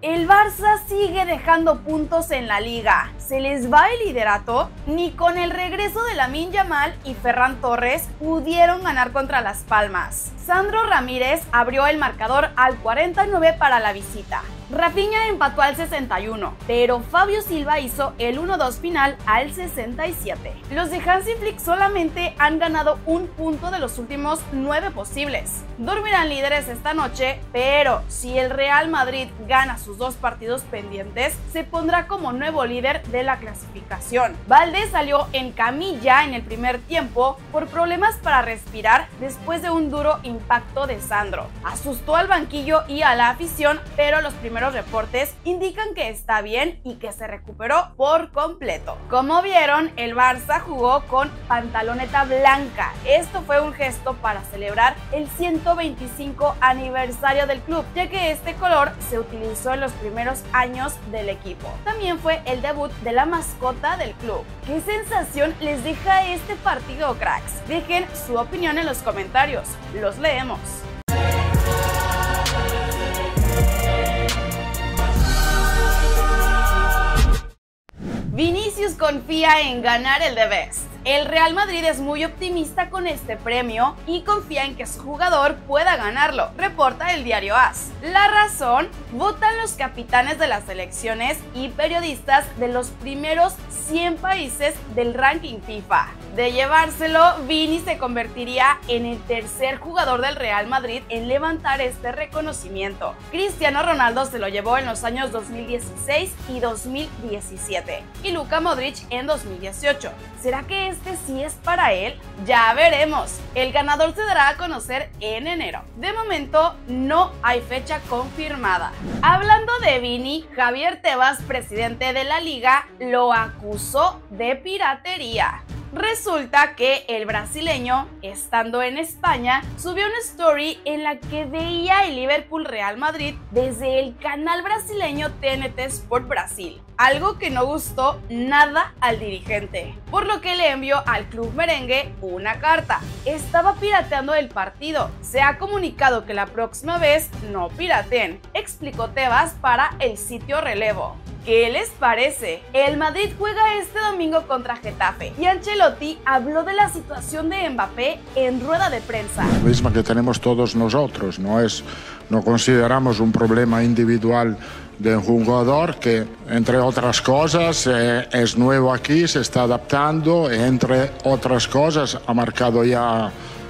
El Barça sigue dejando puntos en la liga. ¿Se les va el liderato? Ni con el regreso de Lamine Yamal y Ferran Torres pudieron ganar contra Las Palmas. Sandro Ramírez abrió el marcador al 49 para la visita. Rafinha empató al 61, pero Fabio Silva hizo el 1-2 final al 67. Los de Hansi Flick solamente han ganado un punto de los últimos 9 posibles. Dormirán líderes esta noche, pero si el Real Madrid gana sus 2 partidos pendientes, se pondrá como nuevo líder de la clasificación. Valdés salió en camilla en el primer tiempo por problemas para respirar después de un duro impacto de Sandro. Asustó al banquillo y a la afición, pero los primeros reportes indican que está bien y que se recuperó por completo. Como vieron, el Barça jugó con pantaloneta blanca. Esto fue un gesto para celebrar el 125 aniversario del club, ya que este color se utilizó en los primeros años del equipo. También fue el debut de la mascota del club. ¿Qué sensación les deja este partido, cracks? Dejen su opinión en los comentarios. Los leemos. Vinicius confía en ganar el The Best. El Real Madrid es muy optimista con este premio y confía en que su jugador pueda ganarlo, reporta el diario AS. La razón: votan los capitanes de las selecciones y periodistas de los primeros 100 países del ranking FIFA. De llevárselo, Vini se convertiría en el tercer jugador del Real Madrid en levantar este reconocimiento. Cristiano Ronaldo se lo llevó en los años 2016 y 2017 y Luka Modric en 2018. ¿Será que este sí es para él? Ya veremos. El ganador se dará a conocer en enero. De momento no hay fecha confirmada. Hablando de Vini, Javier Tebas, presidente de la liga, lo acusó de piratería. Resulta que el brasileño, estando en España, subió una story en la que veía el Liverpool Real Madrid desde el canal brasileño TNT Sport Brasil, algo que no gustó nada al dirigente, por lo que le envió al club merengue una carta. Estaba pirateando el partido. Se ha comunicado que la próxima vez no pirateen, explicó Tebas para el sitio Relevo. ¿Qué les parece? El Madrid juega este domingo contra Getafe y Ancelotti habló de la situación de Mbappé en rueda de prensa. Lo mismo que tenemos todos nosotros, no consideramos un problema individual de un jugador que, entre otras cosas, es nuevo aquí, se está adaptando, entre otras cosas ha marcado ya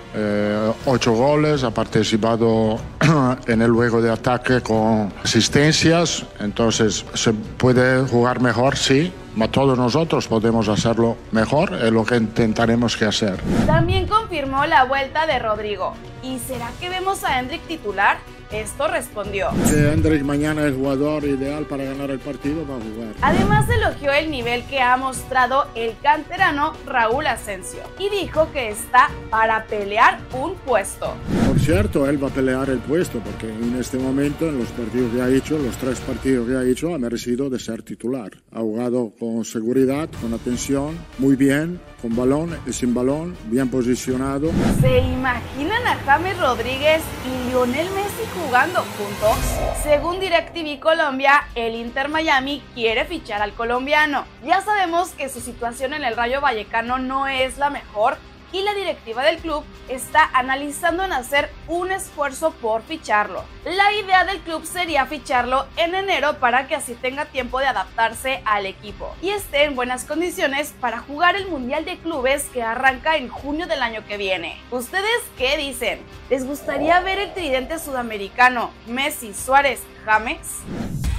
8 goles, ha participado en el juego de ataque con asistencias, entonces se puede jugar mejor, sí, pero todos nosotros podemos hacerlo mejor, es lo que intentaremos que hacer. También confirmó la vuelta de Rodrigo. ¿Y será que vemos a Endrick titular? Esto respondió: Endrick mañana es el jugador ideal para ganar el partido, va a jugar. Además elogió el nivel que ha mostrado el canterano Raúl Asensio y dijo que está para pelear un puesto. Por cierto, él va a pelear el puesto porque en este momento, en los partidos que ha hecho, los 3 partidos que ha hecho, ha merecido de ser titular. Ha jugado con seguridad, con atención, muy bien, con balón y sin balón, bien posicionado. ¿Se imaginan a James Rodríguez y Lionel Messi jugando juntos? Según DirecTV Colombia, el Inter Miami quiere fichar al colombiano. Ya sabemos que su situación en el Rayo Vallecano no es la mejor y la directiva del club está analizando en hacer un esfuerzo por ficharlo. La idea del club sería ficharlo en enero para que así tenga tiempo de adaptarse al equipo y esté en buenas condiciones para jugar el Mundial de Clubes que arranca en junio del año que viene. ¿Ustedes qué dicen? ¿Les gustaría ver el tridente sudamericano Messi, Suárez, James?